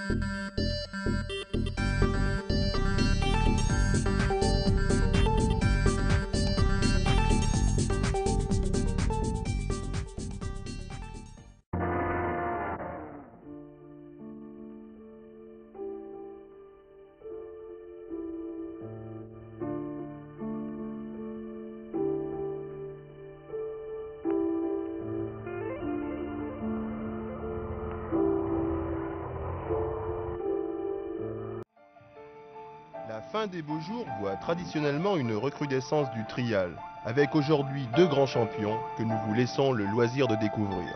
La fin des beaux jours voit traditionnellement une recrudescence du trial, avec aujourd'hui deux grands champions que nous vous laissons le loisir de découvrir.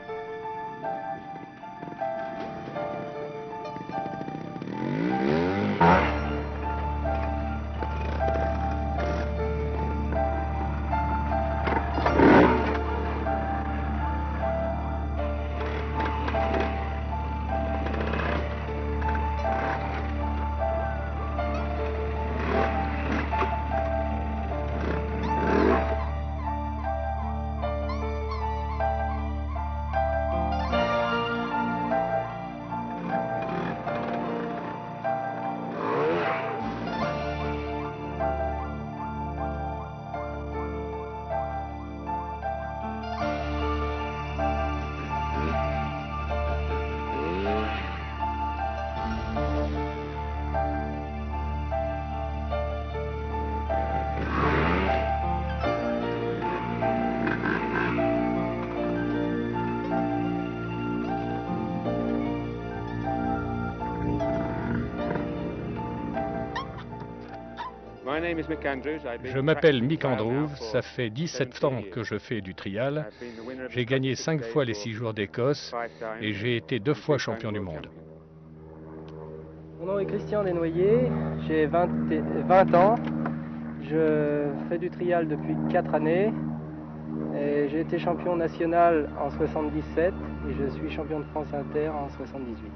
Je m'appelle Mick Andrews, ça fait 17 ans que je fais du trial. J'ai gagné 5 fois les 6 jours d'Écosse et j'ai été 2 fois champion du monde. Mon nom est Christian Desnoyers, j'ai 20 ans. Je fais du trial depuis 4 années. Et j'ai été champion national en 77 et je suis champion de France inter en 78.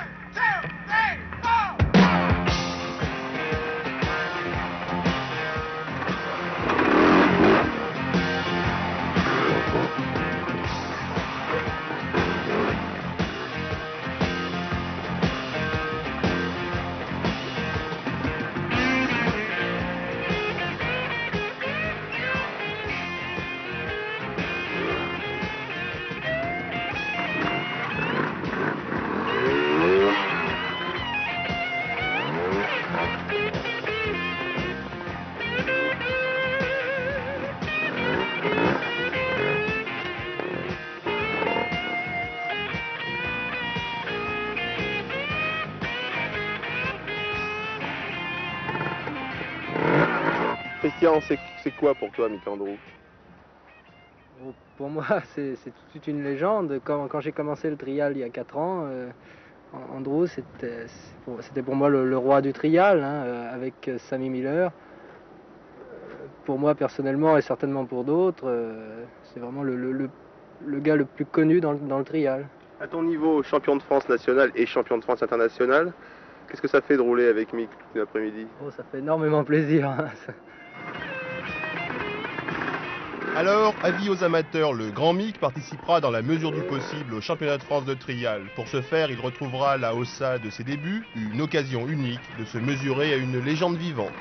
Christian, c'est quoi pour toi, Mick Andrews? Pour moi, c'est toute une légende. Quand j'ai commencé le trial il y a 4 ans, Andrews, c'était pour moi le roi du trial, hein, avec Sammy Miller. Pour moi, personnellement, et certainement pour d'autres, c'est vraiment le gars le plus connu dans le trial. À ton niveau, champion de France national et champion de France international, qu'est-ce que ça fait de rouler avec Mick tout l'après-midi? Oh, ça fait énormément plaisir. Hein. Alors, avis aux amateurs, le Grand Mick participera dans la mesure du possible au championnat de France de trial. Pour ce faire, il retrouvera la Ossa de ses débuts, une occasion unique de se mesurer à une légende vivante.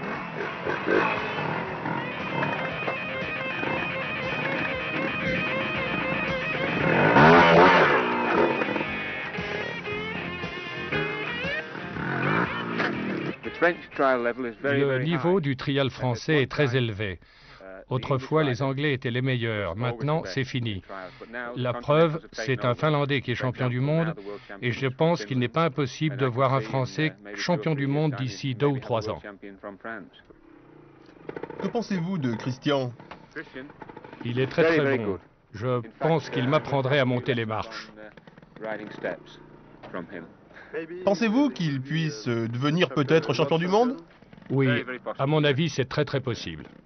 Le niveau du trial français est très élevé. Autrefois, les Anglais étaient les meilleurs. Maintenant, c'est fini. La preuve, c'est un Finlandais qui est champion du monde et je pense qu'il n'est pas impossible de voir un Français champion du monde d'ici 2 ou 3 ans. Que pensez-vous de Christian? Il est très très bon. Je pense qu'il m'apprendrait à monter les marches. Pensez-vous qu'il puisse devenir peut-être champion du monde? Oui, à mon avis, c'est très très possible.